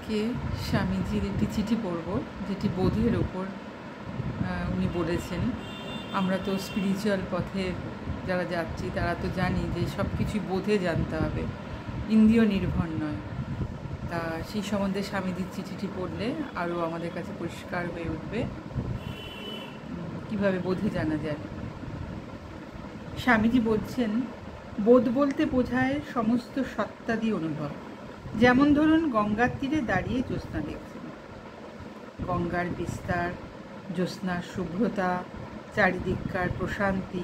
আজকে স্বামীজির একটি চিঠি পড়ব, যেটি বোধের ওপর উনি বলেছেন। আমরা তো স্পিরিচুয়াল পথে যারা যাচ্ছি তারা তো জানি যে সব কিছুই বোধে জানতে হবে, ইন্দ্রিয় নির্ভর নয়। তা সেই সম্বন্ধে স্বামীজির চিঠিটি পড়লে আরও আমাদের কাছে পরিষ্কার হয়ে উঠবে কীভাবে বোধে জানা যায়। স্বামীজি বলছেন, বোধ বলতে বোঝায় সমস্ত সত্তাদি অনুভব। যেমন ধরুন, গঙ্গার তীরে দাঁড়িয়ে জ্যোৎস্না দেখছেন। গঙ্গার বিস্তার, জ্যোৎস্নার শুভ্রতা, চারিদিককার প্রশান্তি,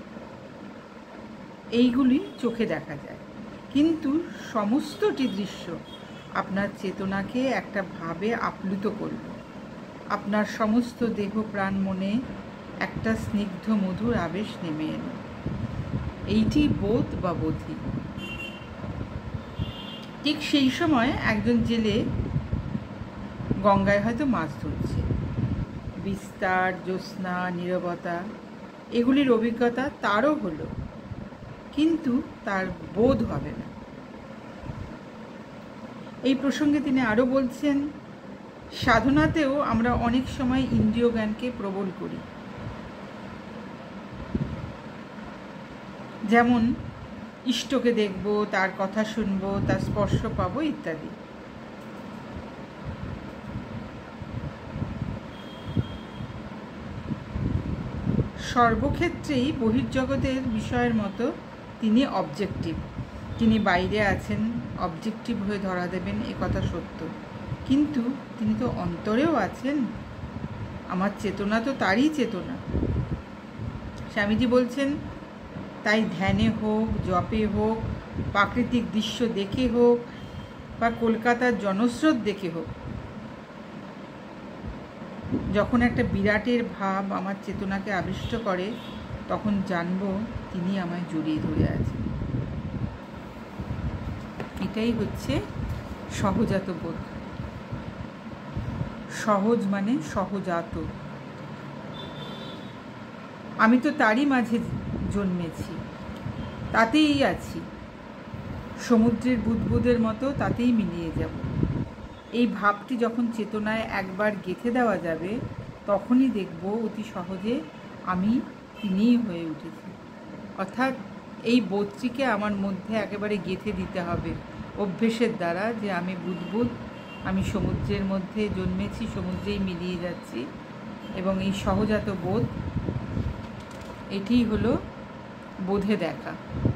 এইগুলি চোখে দেখা যায়। কিন্তু সমস্তটি দৃশ্য আপনার চেতনাকে একটা ভাবে আপ্লুত করল। আপনার সমস্ত দেহ প্রাণ মনে একটা স্নিগ্ধ মধুর আবেশ নেমে এলো। এইটি বোধ বা বোধি। ঠিক সেই সময় একজন জেলে গঙ্গায় হয়তো মাছ ধরছে। বিস্তার, জ্যোৎস্না, নীরবতা, এগুলির অভিজ্ঞতা তারও হলো, কিন্তু তার বোধ হবে না। এই প্রসঙ্গে তিনি আরও বলছেন, সাধনাতেও আমরা অনেক সময় ইন্দ্রিয় জ্ঞানকে প্রবল করি। যেমন ইষ্টকে দেখব, তার কথা শুনব, তার স্পর্শ পাবো ইত্যাদি। সর্বক্ষেত্রেই বহির্জগতের বিষয়ের মতো তিনি অবজেক্টিভ। তিনি বাইরে আছেন, অবজেক্টিভ হয়ে ধরা দেবেন, এ কথা সত্য। কিন্তু তিনি তো অন্তরেও আছেন। আমার চেতনা তো তারই চেতনা। স্বামীজি বলছেন, তাই ধ্যানে হোক, জপে হোক, প্রাকৃতিক দৃশ্য দেখে হোক, বা কলকাতার জনস্রোত দেখে হোক, যখন একটা বিরাটের ভাব আমার চেতনাকে আবিষ্ট করে, তখন জানব তিনি আমায় জড়িয়ে ধরে আছেন। এটাই হচ্ছে সহজাত বোধ। সহজ মানে সহজাত। আমি তো তারই মাঝে জন্মেছি, তাতেই আছি। সমুদ্রের বুদবুদের মতো তাতেই মিলিয়ে যাব। এই ভাবটি যখন চেতনায় একবার গেঁথে দেওয়া যাবে, তখনই দেখব অতি সহজে আমি তিনিই হয়ে উঠেছি। অর্থাৎ এই বোধটিকে আমার মধ্যে একেবারে গেঁথে দিতে হবে অভ্যেসের দ্বারা, যে আমি বুদবুদ, আমি সমুদ্রের মধ্যে জন্মেছি, সমুদ্রেই মিলিয়ে যাচ্ছি। এবং এই সহজাত বোধ, এটিই হলো বোধে দেখা।